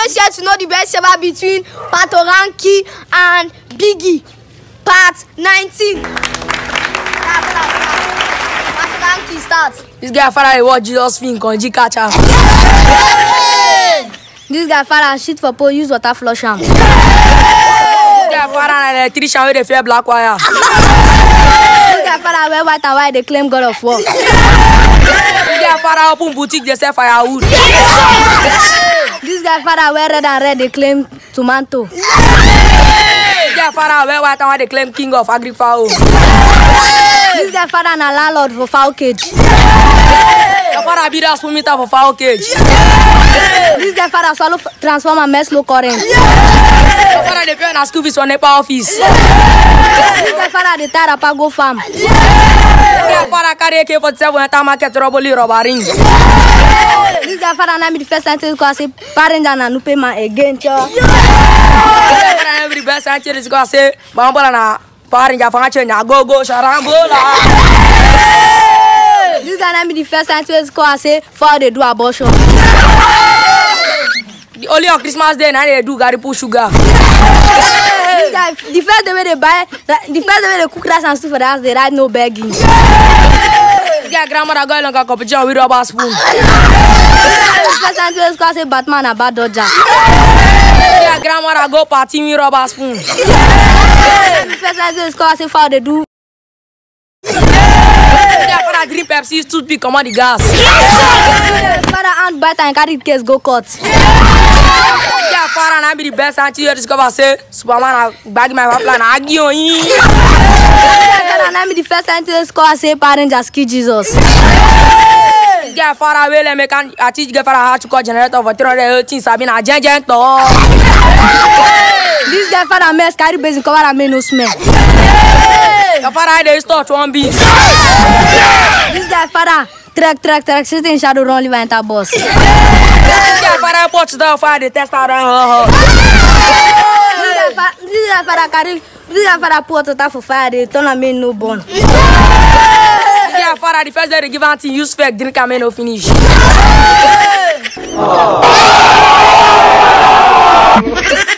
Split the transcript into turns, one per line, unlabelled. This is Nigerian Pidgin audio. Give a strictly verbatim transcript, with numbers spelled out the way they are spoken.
always here to know the best ever between Patoranking and Biggie. Part nineteen. Patoranking starts.
This guy father watch Jesus film Konji catch am.
This guy father shit for pole, use water flush am.
This guy father an electrician wey dey fear black wire.
This guy father wear white and white dey claim God of war.
This guy father open boutique dey sell firewood.
This guy father wear red and red dey claim tomato.
This guy father wear white and white dey claim king of agri-fowl.
This guy father na landlord for fowl cage.
Your father be that meter for fowl cage.
This guy father swallow transformer mess low current.
Your father dey pay na school fees for NEPA office.
This guy father dey tie rapper go farm.
This guy father carry A K forty-seven enter market robbery robbering.
This guy father na be the first scientist because say parent and no payment again. Cho.
This guy father be the best scientist because say bambola na parent ja fanga change go go sharambola.
This guy na be the first scientist because say for they do abortion.
The only on Christmas day na they do garri put sugar.
This guy, the first day when they buy, the first day when they cook rice and stuff for the house, they write no begging.
This guy grandmother go along a competition with rubber spoon.
The first scientist because say Batman a bad dodger.
This guy grandmother go party with rubber spoon.
The first scientist because say for they do.
Yeah, father drink Pepsi, toothpick, come on the gas.
Father and bite and carry the case go court.
Yeah, father na be the best auntie you discover say Superman bag my plan agi on you.
Father na be the first scientist cause say parents just kill Jesus.
This guy father will make an I teach guy father how to call generator for three hundred eighteen Sabina gen gen to.
This guy father mess carry basin cover and make no smell.
Your father dey store one beans.
This guy father trek trek trek sit in shadow run live enter bus.
This guy father watch the fire the test out.
This guy father carry this guy father put water for fire they turn am make no burn.
This guy father the first day they give auntie use fake drink am no finish.